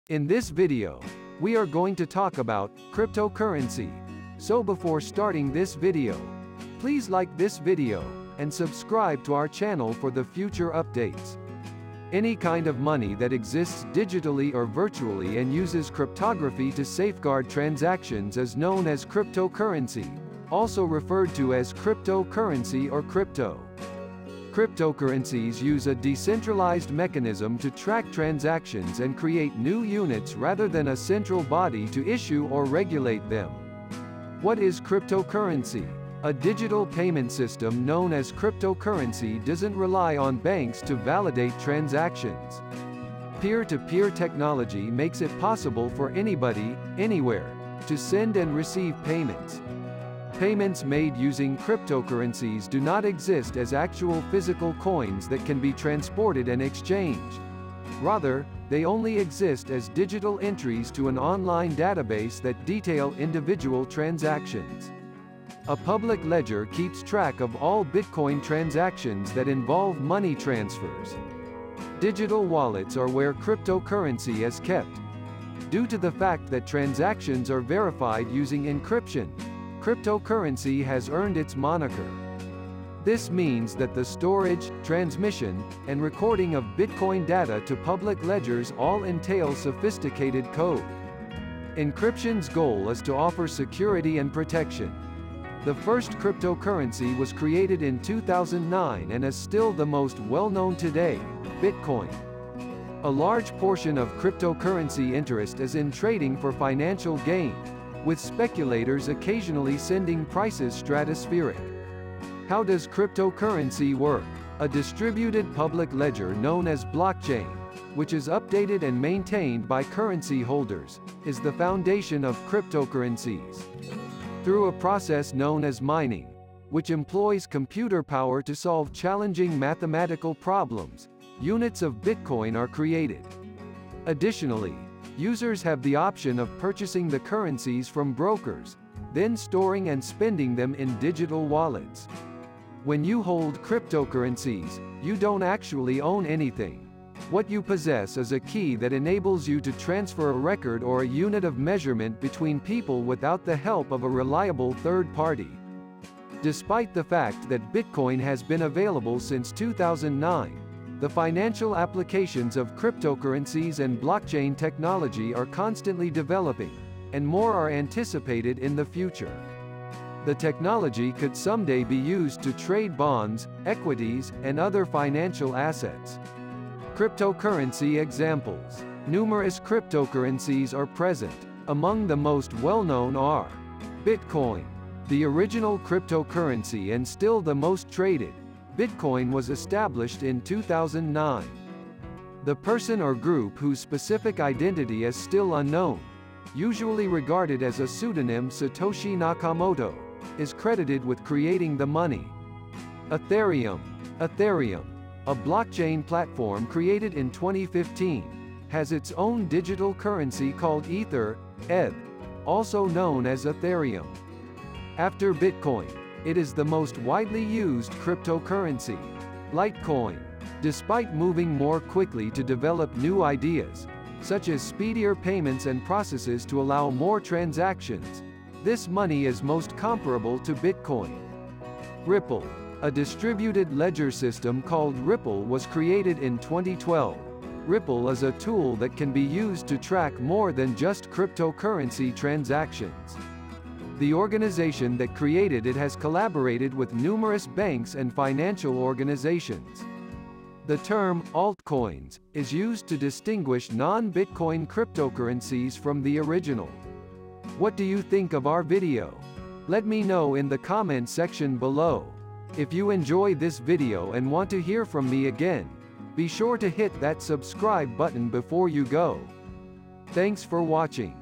In this video, we are going to talk about cryptocurrency. So before starting this video, please like this video and subscribe to our channel for the future updates. Any kind of money that exists digitally or virtually and uses cryptography to safeguard transactions is known as cryptocurrency, also referred to as cryptocurrency or crypto. Cryptocurrencies use a decentralized mechanism to track transactions and create new units rather than a central body to issue or regulate them. What is cryptocurrency? A digital payment system known as cryptocurrency doesn't rely on banks to validate transactions. Peer-to-peer technology makes it possible for anybody, anywhere, to send and receive payments. Payments made using cryptocurrencies do not exist as actual physical coins that can be transported and exchanged. Rather, they only exist as digital entries to an online database that detail individual transactions. A public ledger keeps track of all Bitcoin transactions that involve money transfers. Digital wallets are where cryptocurrency is kept. Due to the fact that transactions are verified using encryption, cryptocurrency has earned its moniker. This means that the storage, transmission, and recording of Bitcoin data to public ledgers all entail sophisticated code. Encryption's goal is to offer security and protection. The first cryptocurrency was created in 2009 and is still the most well-known today, Bitcoin. A large portion of cryptocurrency interest is in trading for financial gain, with speculators occasionally sending prices stratospheric. How does cryptocurrency work? A distributed public ledger known as blockchain, which is updated and maintained by currency holders, is the foundation of cryptocurrencies. Through a process known as mining, which employs computer power to solve challenging mathematical problems, units of Bitcoin are created. Additionally, users have the option of purchasing the currencies from brokers, then storing and spending them in digital wallets. When you hold cryptocurrencies, you don't actually own anything. What you possess is a key that enables you to transfer a record or a unit of measurement between people without the help of a reliable third party. Despite the fact that Bitcoin has been available since 2009, the financial applications of cryptocurrencies and blockchain technology are constantly developing, and more are anticipated in the future. The technology could someday be used to trade bonds, equities, and other financial assets. Cryptocurrency examples. Numerous cryptocurrencies are present. Among the most well-known are Bitcoin, the original cryptocurrency and still the most traded. Bitcoin was established in 2009. The person or group whose specific identity is still unknown, usually regarded as a pseudonym Satoshi Nakamoto, is credited with creating the money. Ethereum, a blockchain platform created in 2015, has its own digital currency called Ether, ETH, also known as Ethereum. After Bitcoin, it is the most widely used cryptocurrency. Litecoin. Despite moving more quickly to develop new ideas, such as speedier payments and processes to allow more transactions, this money is most comparable to Bitcoin. Ripple. A distributed ledger system called Ripple was created in 2012. Ripple is a tool that can be used to track more than just cryptocurrency transactions. The organization that created it has collaborated with numerous banks and financial organizations. The term altcoins is used to distinguish non-Bitcoin cryptocurrencies from the original. What do you think of our video? Let me know in the comment section below. If you enjoy this video and want to hear from me again, be sure to hit that subscribe button before you go. Thanks for watching.